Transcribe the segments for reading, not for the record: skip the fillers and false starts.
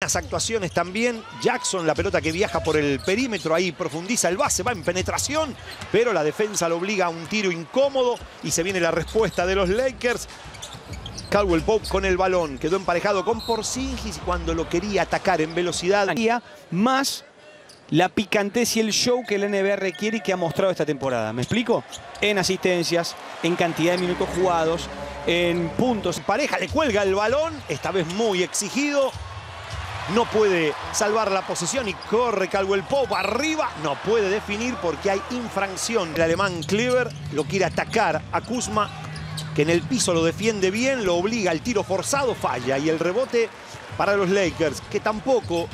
buenas actuaciones también. Jackson, la pelota que viaja por el perímetro, ahí profundiza el base, va en penetración, pero la defensa lo obliga a un tiro incómodo y se viene la respuesta de los Lakers. Caldwell Pope con el balón, quedó emparejado con Porzingis y cuando lo quería atacar en velocidad. Más la picantez y el show que la NBA requiere y que ha mostrado esta temporada. ¿Me explico? En asistencias, en cantidad de minutos jugados, en puntos. Pareja le cuelga el balón, esta vez muy exigido. No puede salvar la posesión y corre Caldwell Pope arriba. No puede definir porque hay infracción. El alemán Kleber lo quiere atacar a Kuzma, que en el piso lo defiende bien, lo obliga al tiro forzado, falla. Y el rebote para los Lakers, que tampoco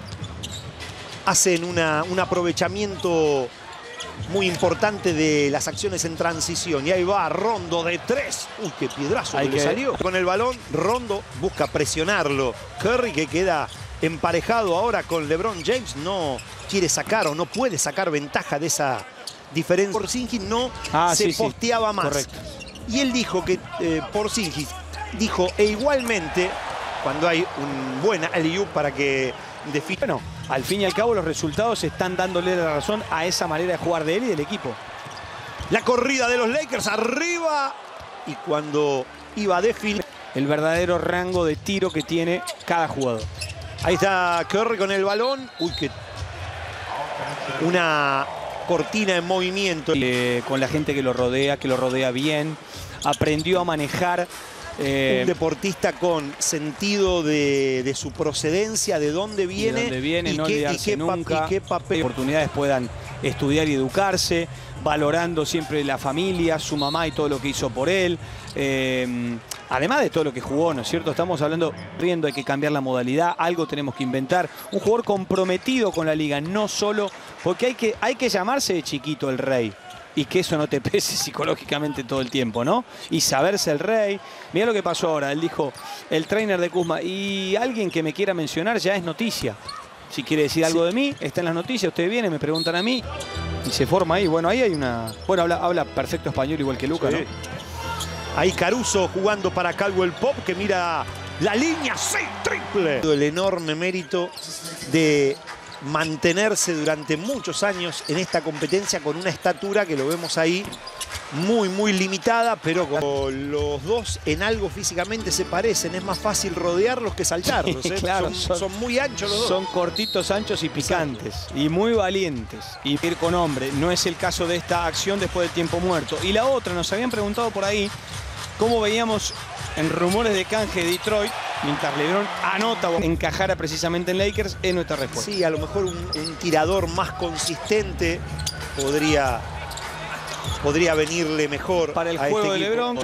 hacen un aprovechamiento muy importante de las acciones en transición. Y ahí va Rondo de 3. Uy, qué piedrazo que le salió. Con el balón, Rondo busca presionarlo. Curry, que queda emparejado ahora con LeBron James, no quiere sacar o no puede sacar ventaja de esa diferencia. Porzingis no se posteaba más. Correcto. Y él dijo que Porzingis dijo, e igualmente, cuando hay un buen alley-oop para que defina. Bueno, al fin y al cabo los resultados están dándole la razón a esa manera de jugar de él y del equipo. La corrida de los Lakers arriba. Y cuando iba a definir, el verdadero rango de tiro que tiene cada jugador. Ahí está Curry con el balón. Uy, que una cortina en movimiento. Con la gente que lo rodea bien. Aprendió a manejar. Un deportista con sentido de su procedencia, de dónde viene. De dónde viene, no olvidarse nunca. Qué papel. Oportunidades puedan estudiar y educarse, valorando siempre la familia, su mamá y todo lo que hizo por él. Además de todo lo que jugó, ¿no es cierto? Estamos hablando, hay que cambiar la modalidad, algo tenemos que inventar. Un jugador comprometido con la liga, no solo, porque hay que llamarse de chiquito el rey. Y que eso no te pese psicológicamente todo el tiempo, ¿no? Y saberse el rey. Mirá lo que pasó ahora. Él dijo, el trainer de Kuzma. Y alguien que me quiera mencionar ya es noticia. Si quiere decir algo de mí, está en las noticias. Ustedes vienen, me preguntan a mí. Y se forma ahí. Bueno, ahí hay una... Bueno, habla perfecto español igual que Luka, ¿no? Ahí Caruso jugando para Caldwell Pope, que mira la línea. ¡Sí! ¡Triple! El enorme mérito de mantenerse durante muchos años en esta competencia con una estatura que lo vemos ahí muy limitada, pero como los dos en algo físicamente se parecen, es más fácil rodearlos que saltarlos. Claro, son muy anchos los dos. Son cortitos, anchos y picantes. Y muy valientes. Y ir con hombre. No es el caso de esta acción después del tiempo muerto. Y la otra, nos habían preguntado por ahí cómo veíamos en rumores de canje de Detroit, mientras LeBron anota o encajara precisamente en Lakers, es nuestra respuesta. Sí, a lo mejor un tirador más consistente podría venirle mejor para el juego de LeBron.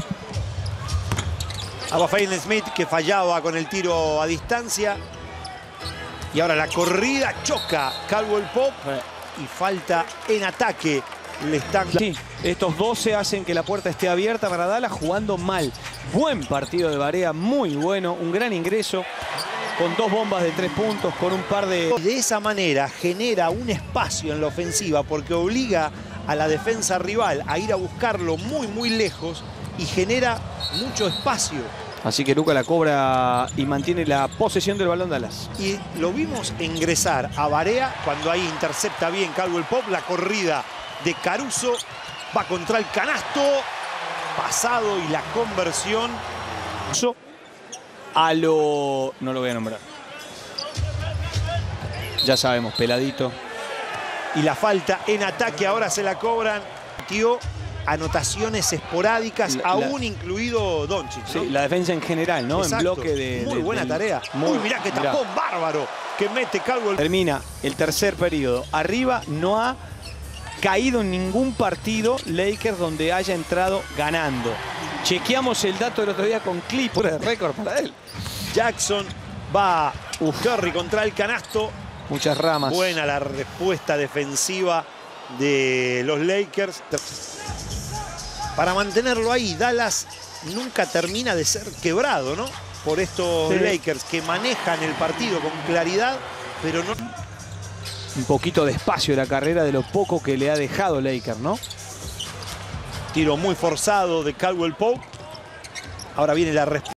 A Finney Smith, que fallaba con el tiro a distancia. Y ahora la corrida, choca Caldwell Pope y falta en ataque. Sí, estos 12 hacen que la puerta esté abierta para Dallas, jugando mal. Buen partido de Barea, muy bueno, un gran ingreso, con 2 bombas de 3 puntos, con un par de... De esa manera genera un espacio en la ofensiva porque obliga a la defensa rival a ir a buscarlo muy lejos y genera mucho espacio. Así que Luka la cobra y mantiene la posesión del balón Dallas. Y lo vimos ingresar a Barea cuando ahí intercepta bien Caldwell Pope, la corrida de Caruso, va contra el canasto, pasado y la conversión. No lo voy a nombrar. Ya sabemos, peladito. Y la falta en ataque, ahora se la cobran. Tío, anotaciones esporádicas, aún incluido Doncic, ¿no? Sí, la defensa en general, ¿no? Exacto. En bloque de... Muy buena tarea. Uy, mirá qué tapón bárbaro que mete Caldwell. Termina el tercer periodo. Arriba no ha caído en ningún partido Lakers donde haya entrado ganando. Chequeamos el dato del otro día con Clippers, récord para él. Jackson va Curry contra el canasto. Muchas ramas. Buena la respuesta defensiva de los Lakers. Para mantenerlo ahí, Dallas nunca termina de ser quebrado, ¿no? Por estos Lakers que manejan el partido con claridad, pero no... Un poquito de espacio de la carrera de lo poco que le ha dejado Lakers, ¿no? Tiro muy forzado de Caldwell Pope. Ahora viene la respuesta.